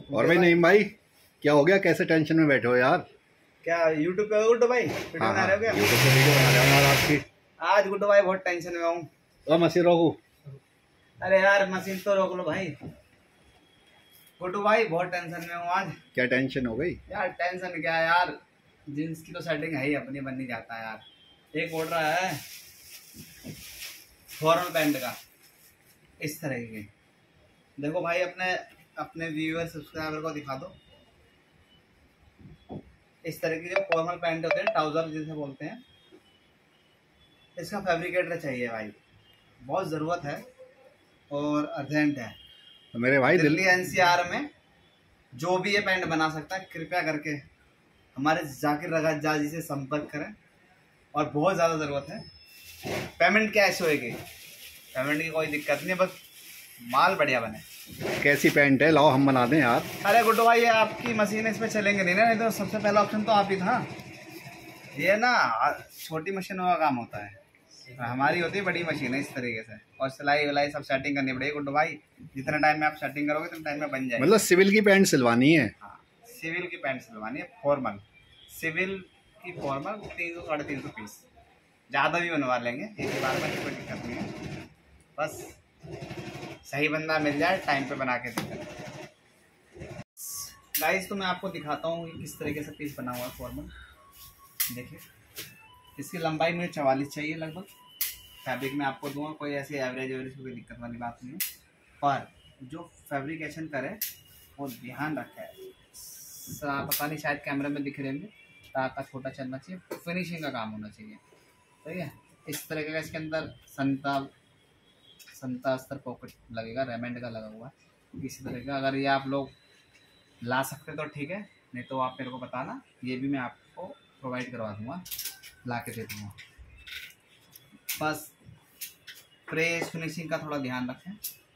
और भाई नहीं भाई, क्या हो गया? कैसे टेंशन में बैठे हो यार? क्या यूट्यूब पे गुड्डू भाई वीडियो बना रहे हो क्या? यूट्यूब पे वीडियो बना रहे हो यार आपकी। आज गुड्डू भाई बहुत टेंशन में हूँ। तो मशीन रोकू? अरे यार मशीन तो रोक लो भाई। गुड्डू भाई बहुत टेंशन में हूँ आज। क्या टेंशन हो गई? यार टेंशन क्या है यार, जींस की तो सेटिंग है ही, अपनी बन नहीं जाता यार। एक ऑर्डर है फॉर्मल पैंट का, इस तरह के। देखो भाई अपने अपने व्यूअर सब्सक्राइबर को दिखा दो। इस तरह की जो फॉर्मल पैंट होते हैं, ट्राउजर जिसे बोलते हैं, इसका फैब्रिकेटर चाहिए भाई, बहुत ज़रूरत है और अर्जेंट है। तो मेरे भाई दिल्ली एनसीआर में जो भी ये पैंट बना सकता है कृपया करके हमारे जाकिर रजा जी से संपर्क करें, और बहुत ज़्यादा ज़रूरत है। पेमेंट कैश होएगी, पेमेंट की कोई दिक्कत नहीं, बस माल बढ़िया बने। कैसी पैंट है? लाओ हम बना दें यार। अरे गुड्डू भाई ये आपकी मशीन इस पे चलेंगे नहीं ना, नहीं तो सबसे पहला ऑप्शन तो आप ही था। ये ना छोटी मशीनों का काम होता है, हमारी होती है बड़ी मशीन है इस तरीके से, और सिलाई विलाई सब सेटिंग करनी पड़ेगी गुड्डू भाई। जितना टाइम में आप सेटिंग करोगे उतना टाइम में बन जाएगी। मतलब सिविल की पैंट सिलवानी है? हाँ, सिविल की पैंट सिलवानी है, फॉर्मल। सिविल की फॉर्मल 300 साढ़े 300 पीस, ज़्यादा भी बनवा लेंगे एक ही बार में, कोई दिक्कत नहीं है। बस सही बंदा मिल जाए टाइम पे बना के देते। गाइस तो मैं आपको दिखाता हूँ कि किस तरीके से पीस बना हुआ है फॉर्मल। देखिए इसकी लंबाई मुझे 44 चाहिए लगभग। फैब्रिक में आपको दूंगा, कोई ऐसी एवरेज कोई दिक्कत वाली बात नहीं है, पर जो फैब्रिकेशन करे वो ध्यान रखे। पता नहीं शायद कैमरे में दिख रहे होंगे, ताका छोटा चलना चाहिए, फिनिशिंग का काम होना चाहिए, ठीक है। इस तरीके का इसके अंदर संता अस्तर पॉकेट लगेगा, रेमंड का लगा हुआ है इसी तरह का। अगर ये आप लोग ला सकते तो ठीक है, नहीं तो आप मेरे को बताना, ये भी मैं आपको प्रोवाइड करवा दूंगा, ला के दे दूँगा। बस प्रेस फिनिशिंग का थोड़ा ध्यान रखें।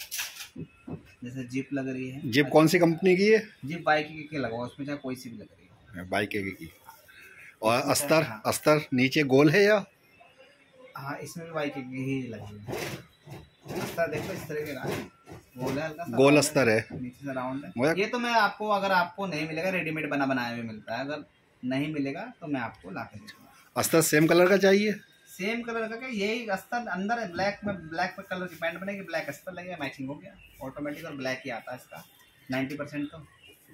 जैसे जिप लग रही है, जिप कौन सी कंपनी की है? जिप बाइक की लगाओ, उसमें चाहे कोई सी भी लग रही है, बाइक की। और अस्तर? हाँ। अस्तर नीचे गोल है या? हाँ इसमें भी बाइक की ही लगी है। अस्तर देखो इस तरह के गोल है, हल्का गोल अस्तर है, नीचे से राउंड है। ये तो मैं आपको, अगर आपको नहीं मिलेगा रेडीमेड बना बनाया हुआ मिलता है, अगर नहीं मिलेगा तो मैं आपको ला के दूँगा। अस्तर सेम कलर का चाहिए? सेम कलर का क्या, यही अस्तर अंदर है, ब्लैक में ब्लैक पे कलर की पैंट बनेगी, ब्लैक अस्तर लगेगा, मैचिंग हो गया ऑटोमेटिक। और ब्लैक ही आता है इसका 90% तो।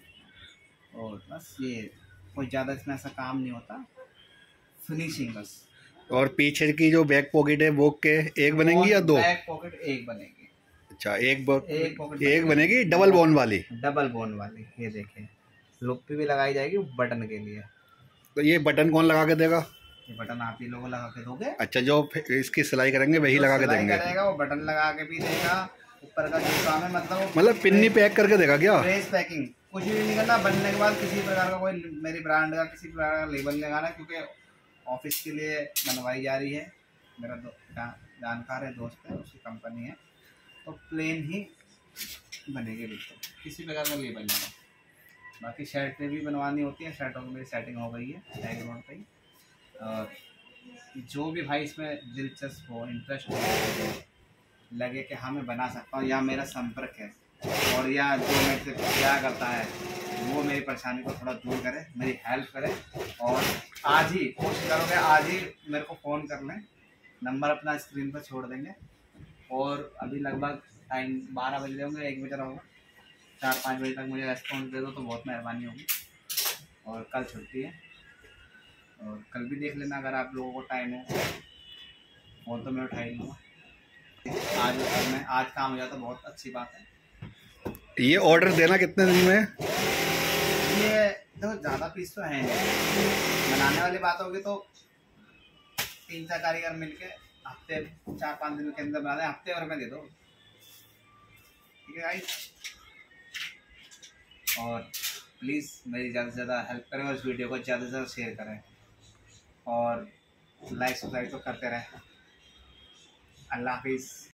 और बस ये कोई ज़्यादा इसमें ऐसा काम नहीं होता, फिनिशिंग बस। और पीछे की जो बैक पॉकेट है वो के एक बनेंगी या दो? बैक पॉकेट एक बनेगी। अच्छा, एक पॉकेट एक बनेगी, डबल बोन वाली? डबल बोन वाली। ये देखिए लुप्पी भी लगाई जाएगी बटन के लिए। तो ये बटन कौन लगा के देगा? ये बटन आप ही लोगों लगा के दोगे। अच्छा, जो इसकी सिलाई करेंगे वही लगा के देंगे? करेगा वो बटन लगा के भी देगा। ऊपर का जो काम है मतलब पिन्नी पैक करके देगा क्या? प्रेस पैकिंग कुछ भी नहीं करना। बनने के बाद किसी प्रकार का कोई मेरी ब्रांड का किसी प्रकार का लेबल लगाना, क्योंकि ऑफिस के लिए बनवाई जा रही है। मेरा जानकार है, दोस्त है, उसकी कंपनी है, तो प्लेन ही बनेगी बिल्कुल, किसी प्रकार का लेबल नहीं। बाकी शर्टें भी बनवानी होती हैं, शर्टों की मेरी सेटिंग हो गई है बैकग्राउंड पे ही। और जो भी भाई इसमें दिलचस्प हो, इंटरेस्ट हो, लगे कि हाँ मैं बना सकता हूँ, या मेरा संपर्क है, और या जो मेरे से प्यार करता है वो मेरी परेशानी को थोड़ा दूर करे, मेरी हेल्प करे, और आज ही कोशिश करोगे, आज ही मेरे को फ़ोन कर लें, नंबर अपना स्क्रीन पर छोड़ देंगे। और अभी लगभग टाइम 12 बजे होंगे, 1 बज रहा होगा, 4-5 बजे तक मुझे रेस्पॉन्स दे दो तो बहुत मेहरबानी होगी। और कल छुट्टी है, और कल भी देख लेना अगर आप लोगों को टाइम हो, फ़ोन तो मैं उठा ही लूँगा। आज काम हो जाता बहुत अच्छी बात है। ये ऑर्डर देना कितने दिन में? ये देखो ज़्यादा पीस तो है नहीं, बनाने वाली बात होगी तो 3-4 कारीगर मिलके हफ्ते 4-5 दिन के अंदर बना दें, हफ्ते भर में दे दो, ठीक है गाइस। और प्लीज़ मेरी ज़्यादा से ज़्यादा हेल्प करें, और इस वीडियो को ज़्यादा से ज़्यादा शेयर करें, और लाइक सब्सक्राइब तो करते रहें। अल्लाह हाफिज़।